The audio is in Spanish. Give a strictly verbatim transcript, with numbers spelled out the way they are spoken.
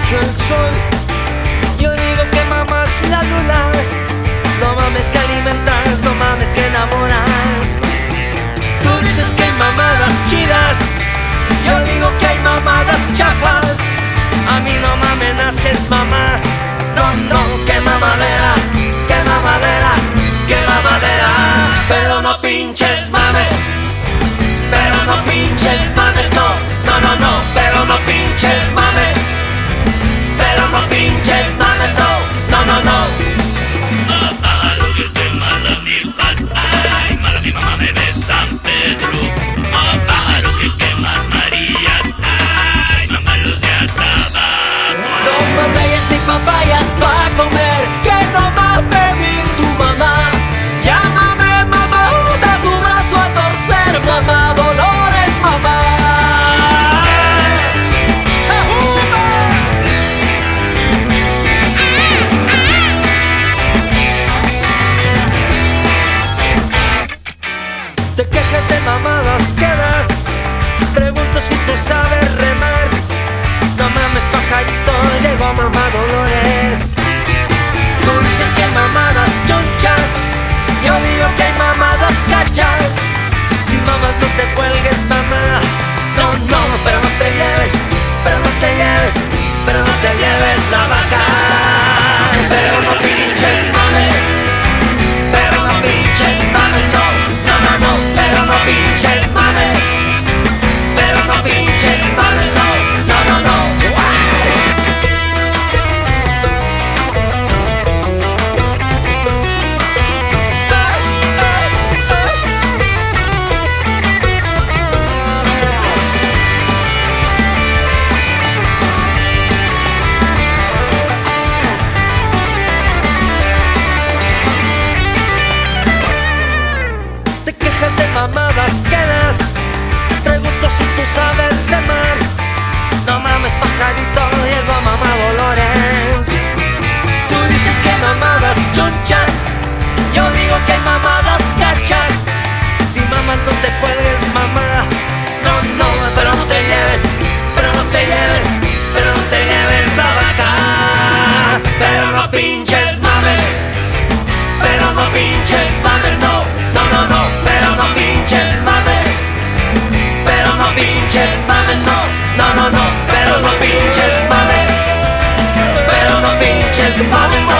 mucho el sol. Yo digo que mamas la luna. No mames que alimentas, no mames que enamoras. Tú dices que hay mamadas chidas, yo digo que hay mamadas chafas. A mí no me amenaces, mamá. No, no, que mamadera, que mamadera, que mamadera. Pero no pinches mames, pero no pinches mames, no, no, no, no. Pero no pinches mames, pero no pinches mames, no, no, no, no. Pájaro que te mala mi paz, ay, mala mi mamá me ve San Pedro. Oh, pájaro que quema Marías, ay, mamá los de hasta abajo. No mames ni papayas pa' comer, que no va a pedir tu mamá. Llámame mamá, da tu brazo a torcer, mamá Dolores, mamá. Te quejas de mamadas quedas, pregunto si tú sabes remar. No mames pajarito, llegó mamá Dolores. Tú dices que hay mamadas chonchas, yo digo que hay mamadas cachas. Si mamas no te cuelgues mamá. No, no, pero no te lleves, pero no te lleves, pero no te lleves la vaca. Pero no pinches mames, pero no pinches mames, no, no, no, no. Pero no pinches mames, pero no pinches mames, no, no, no, no. Te quejas de mamadas quedas, pregunto si tú sabes remar. No mames pajarito, llegó mamá Dolores. Tú dices que hay mamadas chonchas, yo digo que hay mamadas cachas. Si mamas no te cuelgues mamá. No, no, pero no te lleves, pero no te lleves, pero no te lleves la vaca. Pero no pinches mames, pero no pinches mames, no, no, no, no. Pero no pinches mames, pero no pinches mames, no, no, no, no. Pero no pinches mames, pero no pinches mames, no.